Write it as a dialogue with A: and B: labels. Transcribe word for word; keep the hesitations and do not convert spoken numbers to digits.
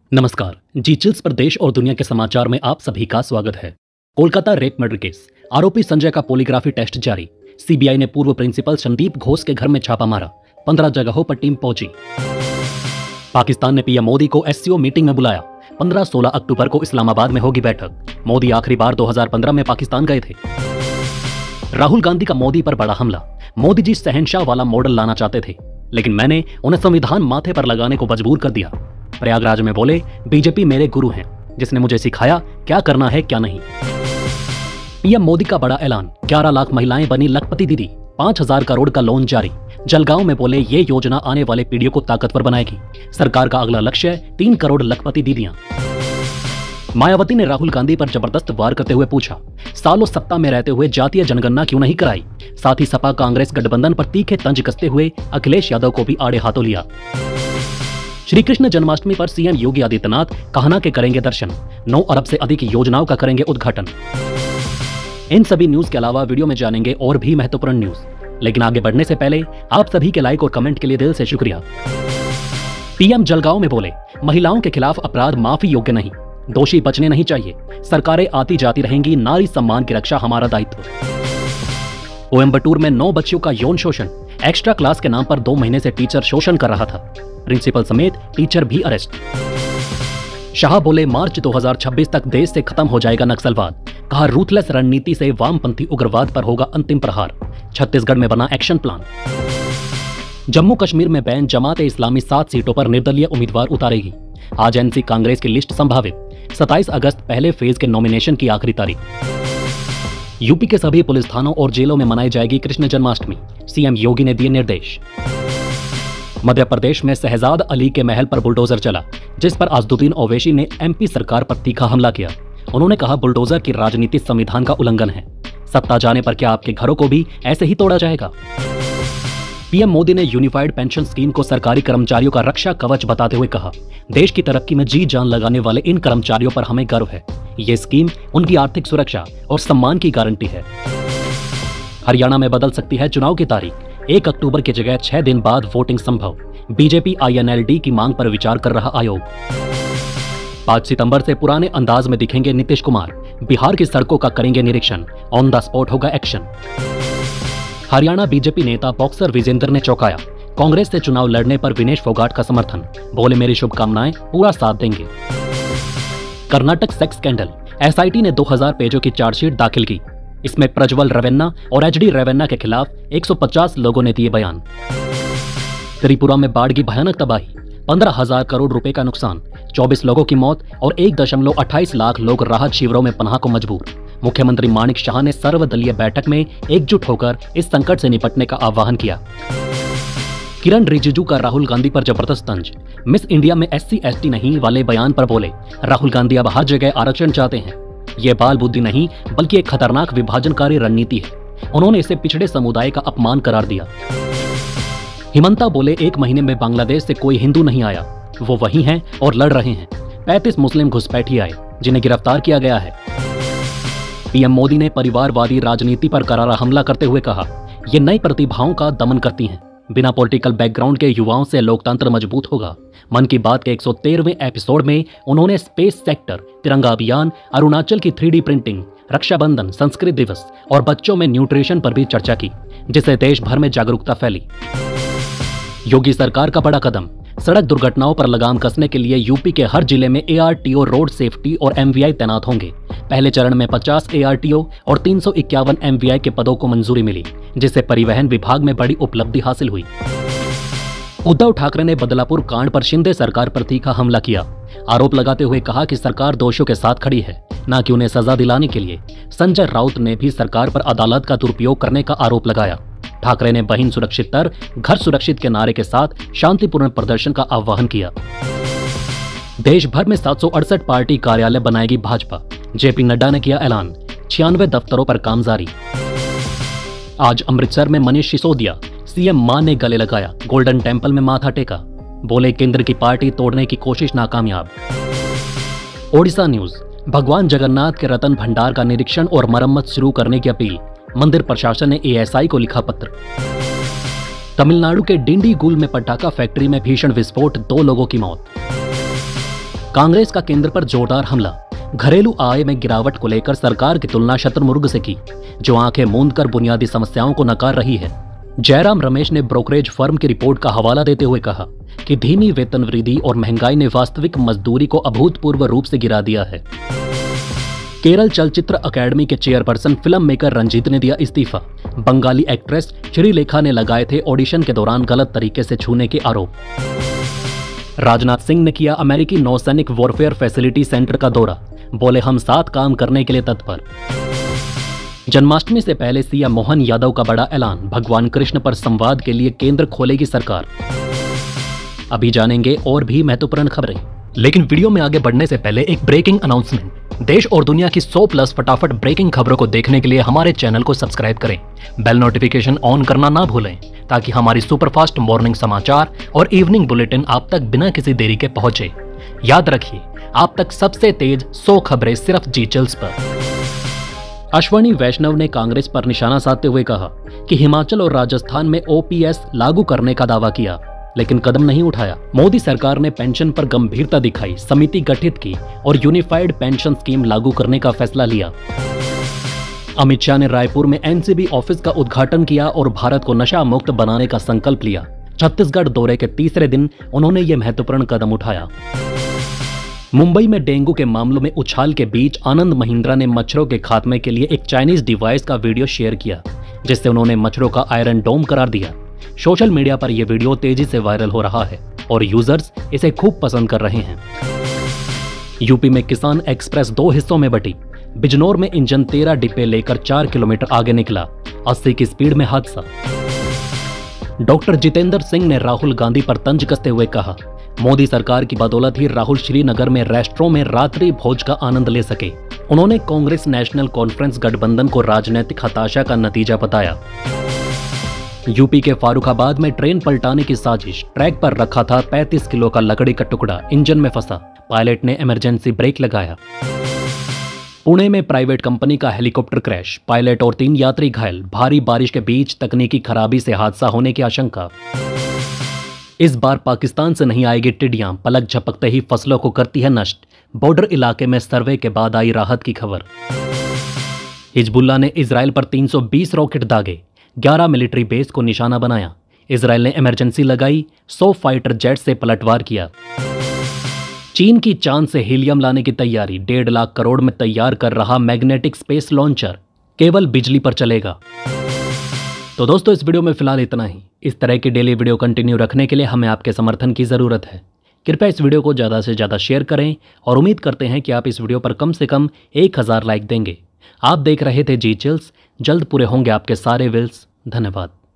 A: नमस्कार। जी चिल्स पर देश और दुनिया के समाचार में आप सभी का स्वागत है। कोलकाता रेप मर्डर केस, आरोपी संजय का पॉलीग्राफी टेस्ट जारी। सीबीआई ने पूर्व प्रिंसिपल संदीप घोष के घर में छापा मारा। पंद्रह जगहों पर टीम पहुंची। पाकिस्तान ने पीएम मोदी को एससीओ मीटिंग में बुलाया। पंद्रह सोलह अक्टूबर को इस्लामाबाद में होगी बैठक। मोदी आखिरी बार दो हज़ार पंद्रह में पाकिस्तान गए थे। राहुल गांधी का मोदी पर बड़ा हमला। मोदी जी शहंशाह वाला मॉडल लाना चाहते थे, लेकिन मैंने उन्हें संविधान माथे पर लगाने को मजबूर कर दिया। प्रयागराज में बोले, बीजेपी मेरे गुरु हैं, जिसने मुझे सिखाया क्या करना है क्या नहीं। पीएम मोदी का बड़ा ऐलान, ग्यारह लाख महिलाएं बनी लखपति दीदी। पांच हजार करोड़ का लोन जारी। जलगांव में बोले, ये योजना आने वाले पीढ़ियों को ताकतवर बनाएगी। सरकार का अगला लक्ष्य तीन करोड़ लखपति दीदियां। मायावती ने राहुल गांधी पर जबरदस्त वार करते हुए पूछा, सालों सत्ता में रहते हुए जातीय जनगणना क्यों नहीं कराई। साथ ही सपा कांग्रेस गठबंधन पर तीखे तंज कसते हुए अखिलेश यादव को भी आड़े हाथों लिया। श्री कृष्ण जन्माष्टमी पर सीएम योगी आदित्यनाथ कहना के करेंगे दर्शन। नौ अरब से अधिक योजनाओं का करेंगे उद्घाटन। इन सभी न्यूज के अलावा वीडियो में जानेंगे और भी महत्वपूर्ण न्यूज, लेकिन आगे बढ़ने से पहले आप सभी के लाइक और कमेंट के लिए दिल से शुक्रिया। पीएम जलगांव में बोले, महिलाओं के खिलाफ अपराध माफी योग्य नहीं, दोषी बचने नहीं चाहिए। सरकारें आती जाती रहेंगी, नारी सम्मान की रक्षा हमारा दायित्व। कोयंबटूर में नौ बच्चियों का यौन शोषण। एक्स्ट्रा क्लास के नाम पर दो महीने से टीचर शोषण कर रहा था। प्रिंसिपल समेत टीचर भी अरेस्ट। शाह बोले, मार्च दो हज़ार छब्बीस तक देश से खत्म हो जाएगा नक्सलवाद। कहा, रूथलेस रणनीति से वामपंथी उग्रवाद पर होगा अंतिम प्रहार। छत्तीसगढ़ में बना एक्शन प्लान। जम्मू कश्मीर में बैन जमात ए इस्लामी सात सीटों पर निर्दलीय उम्मीदवार उतारेगी। आज एनसी कांग्रेस की लिस्ट संभावित। सत्ताईस अगस्त पहले फेज के नॉमिनेशन की आखिरी तारीख। यूपी के सभी पुलिस थानों और जेलों में मनाई जाएगी कृष्ण जन्माष्टमी। सीएम योगी ने दिए निर्देश। मध्य प्रदेश में शहजाद अली के महल पर बुलडोजर चला, जिस पर अजदुद्दीन ओवैसी ने एमपी सरकार पर तीखा हमला किया। उन्होंने कहा, बुलडोजर की राजनीति संविधान का उल्लंघन है। सत्ता जाने पर क्या आपके घरों को भी ऐसे ही तोड़ा जाएगा। पीएम मोदी ने यूनिफाइड पेंशन स्कीम को सरकारी कर्मचारियों का रक्षा कवच बताते हुए कहा, देश की तरक्की में जी जान लगाने वाले इन कर्मचारियों पर हमें गर्व है। ये स्कीम उनकी आर्थिक सुरक्षा और सम्मान की गारंटी है। हरियाणा में बदल सकती है चुनाव की तारीख। एक अक्टूबर की जगह छह दिन बाद वोटिंग संभव। बीजेपी आईएनएलडी की मांग पर विचार कर रहा आयोग। पांच सितंबर से पुराने अंदाज में दिखेंगे नीतीश कुमार। बिहार की सड़कों का करेंगे निरीक्षण। ऑन द स्पॉट होगा एक्शन। हरियाणा बीजेपी नेता बॉक्सर विजेंद्र ने चौंकाया। कांग्रेस से चुनाव लड़ने पर विनेश फोगाट का समर्थन। बोले, मेरी शुभकामनाएं, पूरा साथ देंगे। Karnataka sex scandal. एसआईटी ने दो हज़ार पेजों की चार्जशीट दाखिल की। इसमें प्रज्वल रेवन्ना और एचडी रेवन्ना के खिलाफ एक सौ पचास लोगों ने दिए बयान। त्रिपुरा में बाढ़ की भयानक तबाही। पंद्रह हजार करोड़ रुपए का नुकसान। चौबीस लोगों की मौत और एक दशमलव अट्ठाईस लाख लोग राहत शिविरों में पनाह को मजबूर। मुख्यमंत्री माणिक शाह ने सर्वदलीय बैठक में एकजुट होकर इस संकट से निपटने का आह्वान किया। किरण रिजिजू का राहुल गांधी पर जबरदस्त तंज। मिस इंडिया में एससी एसटी नहीं वाले बयान पर बोले, राहुल गांधी अब हर जगह आरक्षण चाहते हैं। ये बाल बुद्धि नहीं बल्कि एक खतरनाक विभाजनकारी रणनीति है। उन्होंने इसे पिछड़े समुदाय का अपमान करार दिया। हिमंता बोले, एक महीने में बांग्लादेश से कोई हिंदू नहीं आया, वो वही हैं और लड़ रहे हैं। पैंतीस मुस्लिम घुसपैठी आए, जिन्हें गिरफ्तार किया गया है। पीएम मोदी ने परिवारवादी राजनीति पर करारा हमला करते हुए कहा, ये नई प्रतिभाओं का दमन करती हैं। बिना पॉलिटिकल बैकग्राउंड के युवाओं से लोकतंत्र मजबूत होगा। मन की बात के एक सौ तेरहवें एपिसोड में उन्होंने स्पेस सेक्टर, तिरंगा अभियान, अरुणाचल की three D printing, Rakshabandhan, Sanskrit दिवस और बच्चों में न्यूट्रिशन पर भी चर्चा की, जिससे देश भर में जागरूकता फैली। योगी सरकार का बड़ा कदम। सड़क दुर्घटनाओं पर लगाम कसने के लिए यूपी के हर जिले में एआरटीओ, रोड सेफ्टी और एमवीआई तैनात होंगे। पहले चरण में पचास एआरटीओ और तीन सौ इक्यावन एमवीआई के पदों को मंजूरी मिली, जिससे परिवहन विभाग में बड़ी उपलब्धि हासिल हुई। उद्धव ठाकरे ने बदलापुर कांड पर शिंदे सरकार पर तीखा हमला किया। आरोप लगाते हुए कहा कि सरकार दोषियों के साथ खड़ी है, न कि उन्हें सजा दिलाने के लिए। संजय राउत ने भी सरकार पर अदालत का दुरुपयोग करने का आरोप लगाया। ठाकरे ने बहिन सुरक्षित तर घर सुरक्षित के नारे के साथ शांतिपूर्ण प्रदर्शन का आह्वान किया। देश भर में सात सौ अड़सठ पार्टी कार्यालय बनाएगी भाजपा। जेपी नड्डा ने किया ऐलान। छियानवे दफ्तरों पर काम जारी। आज अमृतसर में मनीष सिसोदिया, सीएम मां ने गले लगाया। गोल्डन टेम्पल में माथा टेका। बोले, केंद्र की पार्टी तोड़ने की कोशिश नाकामयाब। ओडिशा न्यूज। भगवान जगन्नाथ के रतन भंडार का निरीक्षण और मरम्मत शुरू करने की अपील। मंदिर प्रशासन ने एएसआई को लिखा पत्र। तमिलनाडु के डिंडीगुल में पटाखा फैक्ट्री में भीषण विस्फोट, दो लोगों की मौत। कांग्रेस का केंद्र पर जोरदार हमला। घरेलू आय में गिरावट को लेकर सरकार की तुलना शतुर्मुर्ग से की, जो आंखें मूंद कर बुनियादी समस्याओं को नकार रही है। जयराम रमेश ने ब्रोकरेज फर्म की रिपोर्ट का हवाला देते हुए कहा कि धीमी वेतन वृद्धि और महंगाई ने वास्तविक मजदूरी को अभूतपूर्व रूप से गिरा दिया है। केरल चलचित्र अकेडमी के चेयरपर्सन फिल्म मेकर रंजीत ने दिया इस्तीफा। बंगाली एक्ट्रेस श्रीलेखा ने लगाए थे ऑडिशन के दौरान गलत तरीके से छूने के आरोप। राजनाथ सिंह ने किया अमेरिकी नौसैनिक वॉरफेयर फैसिलिटी सेंटर का दौरा, बोले हम साथ काम करने के लिए तत्पर। जन्माष्टमी से पहले सीएम मोहन यादव का बड़ा ऐलान, भगवान कृष्ण पर संवाद के लिए केंद्र खोलेगी सरकार। अभी जानेंगे और भी महत्वपूर्ण खबरें, लेकिन वीडियो में आगे बढ़ने से पहले एक ब्रेकिंग अनाउंसमेंट। देश और दुनिया की सौ प्लस फटाफट ब्रेकिंग खबरों को देखने के लिए हमारे चैनल को सब्सक्राइब करें, बेल नोटिफिकेशन ऑन करना ना भूलें, ताकि हमारी सुपरफास्ट मॉर्निंग समाचार और इवनिंग बुलेटिन आप तक बिना किसी देरी के पहुंचे। याद रखिए, आप तक सबसे तेज सौ खबरें सिर्फ जी चैनल्स पर। अश्वनी वैष्णव ने कांग्रेस पर निशाना साधते हुए कहा कि हिमाचल और राजस्थान में ओपीएस लागू करने का दावा किया, लेकिन कदम नहीं उठाया। मोदी सरकार ने पेंशन पर गंभीरता दिखाई, समिति गठित की और यूनिफाइड पेंशन स्कीम लागू करने का फैसला लिया। अमित शाह ने रायपुर में एनसीबी ऑफिस का उद्घाटन किया और भारत को नशा मुक्त बनाने का संकल्प लिया। छत्तीसगढ़ दौरे के तीसरे दिन उन्होंने ये महत्वपूर्ण कदम उठाया। मुंबई में डेंगू के मामलों में उछाल के बीच आनंद महिंद्रा ने मच्छरों के खात्मे के लिए एक चाइनीज डिवाइस का वीडियो शेयर किया, जिससे उन्होंने मच्छरों का आयरन डोम करार दिया। सोशल मीडिया पर यह वीडियो तेजी से वायरल हो रहा है और यूजर्स इसे खूब पसंद कर रहे हैं। यूपी में किसान एक्सप्रेस दो हिस्सों में बटी। बिजनौर में इंजन तेरह डिब्बे लेकर चार किलोमीटर आगे निकला, अस्सी की स्पीड में हादसा। डॉक्टर जितेंद्र सिंह ने राहुल गांधी पर तंज कसते हुए कहा, मोदी सरकार की बदौलत ही राहुल श्रीनगर में रेस्टोरों में रात्रि भोज का आनंद ले सके। उन्होंने कांग्रेस नेशनल कॉन्फ्रेंस गठबंधन को राजनीतिक हताशा का नतीजा बताया। यूपी के फारुखाबाद में ट्रेन पलटाने की साजिश, ट्रैक पर रखा था पैंतीस किलो का लकड़ी का टुकड़ा, इंजन में फंसा, पायलट ने इमरजेंसी ब्रेक लगाया। पुणे में प्राइवेट कंपनी का हेलीकॉप्टर क्रैश, पायलट और तीन यात्री घायल, भारी बारिश के बीच तकनीकी खराबी से हादसा होने की आशंका। इस बार पाकिस्तान से नहीं आएगी टिड्डियां, पलक झपकते ही फसलों को करती है नष्ट। बॉर्डर इलाके में सर्वे के बाद आई राहत की खबर। हिजबुल्लाह ने इजराइल पर तीन सौ बीस रॉकेट दागे, ग्यारह मिलिट्री बेस को निशाना बनाया। इजराइल ने इमरजेंसी लगाई, सौ फाइटर जेट से पलटवार किया। चीन की चांद से हीलियम लाने की तैयारी, डेढ़ लाख करोड़ में तैयार कर रहा मैग्नेटिक स्पेस लॉन्चर, केवल बिजली पर चलेगा। तो दोस्तों, इस वीडियो में फिलहाल इतना ही। इस तरह की डेली वीडियो कंटिन्यू रखने के लिए हमें आपके समर्थन की ज़रूरत है। कृपया इस वीडियो को ज़्यादा से ज़्यादा शेयर करें और उम्मीद करते हैं कि आप इस वीडियो पर कम से कम एक हज़ार लाइक देंगे। आप देख रहे थे जी चिल्स, जल्द पूरे होंगे आपके सारे विल्स। धन्यवाद।